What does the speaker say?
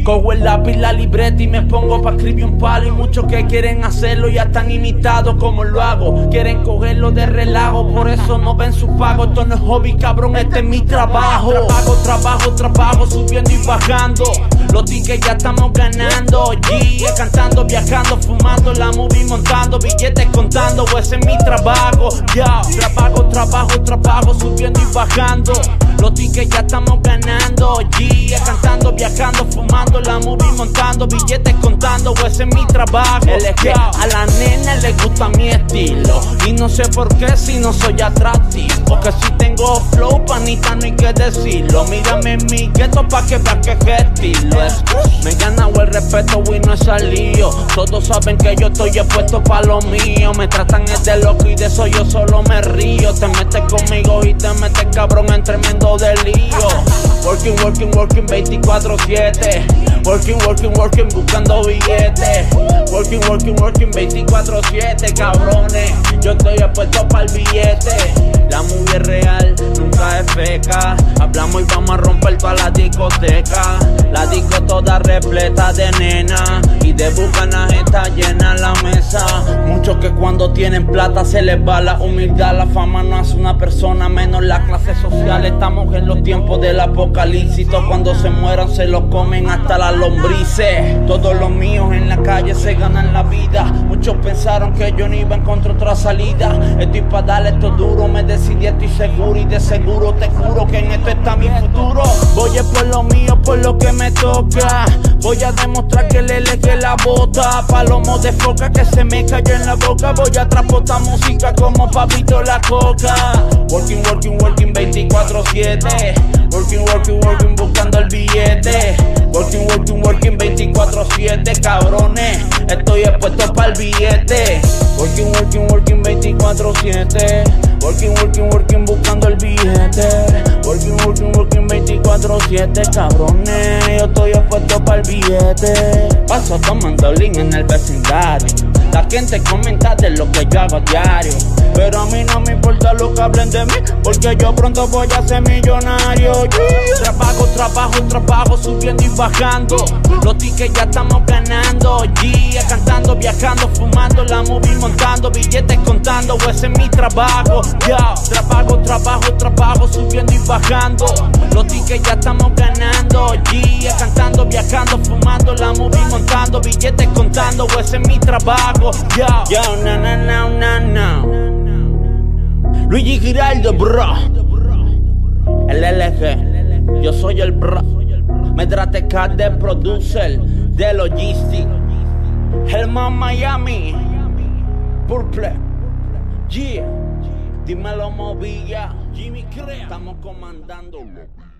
Cojo el lápiz, la libreta y me pongo pa' escribir un palo. Y muchos que quieren hacerlo ya están imitados como lo hago. Quieren cogerlo de relajo, por eso no ven su pago. Esto no es hobby, cabrón, este es mi trabajo. Trabajo, subiendo y bajando. Los tickets ya estamos ganando. Yeah, cantando, viajando, fumando, la movie montando, billetes contando, ese es mi trabajo. Yeah, trabajo, subiendo y bajando. Los tickets ya estamos ganando. Yeah, cantando, viajando, fumando, la movie montando, billetes contando, ese es mi trabajo. Es que a la nena le gusta mi estilo y no sé por qué si no soy atractivo. Porque si tengo flow, panita, no hay que decirlo. Mírame en mi gueto pa' que veas que estilo es. Me he ganado el respeto y no he salido. Todos saben que yo estoy expuesto pa' lo mío. Me tratan de loco y de eso yo solo me río. Te metes conmigo y te metes cabrón en tremendo delío. Working 24/7. Working, buscando billetes. Working 24/7, cabrones. Yo estoy expuesto para el billete. La movie es real, nunca es feca. Hablamos y vamos a romper toda la discoteca. La disco toda repleta de nena y de bucanas está llena la mesa. Muchos que cuando tienen plata se les va la humildad. La fama no hace una persona menos la clase social. Estamos en los tiempos del apocalipsis. Cuando se mueran se los comen hasta las lombrices. Todos los míos en la calle se ganan la vida. Muchos pensaron que yo no iba a encontrar otra salida. Estoy pa' darle esto duro, me decidí, estoy seguro. Y de seguro te juro que en esto está mi futuro. Voy a por lo mío, por lo que me toca. Voy a demostrar que le legué la bota. Palomo de foca que se me cayó en la boca. Voy a transportar música como Papito la Coca. Working 24/7. Working, buscando el billete. Working 24/7, cabrones. Estoy expuesto para el billete. Working 24/7. Working, buscando el billete. Working 24/7, cabrones. Yo estoy expuesto para el billete. Paso tomando lean en el vecindario. La gente comenta de lo que yo hago a diario, pero a mí no me importa lo que hablen de mí, porque yo pronto voy a ser millonario. Yeah. Trabajo, subiendo y bajando. Los tickets ya estamos ganando. Yeah, cantando, viajando, fumando, la movie montando, billetes contando, ese es mi trabajo. Yeah. Trabajo, subiendo y bajando. Los tickets ya estamos ganando. Yeah, cantando, viajando, fumando, la movie montando, billetes contando, ese es mi trabajo. Yo, no. Luigi Giraldo, bro. El LG. Yo soy el bro. Medrateca de producer, de logistic. Helman Miami. Purple. Yeah. Dímelo, Movilla. Jimmy Crea. Estamos comandando.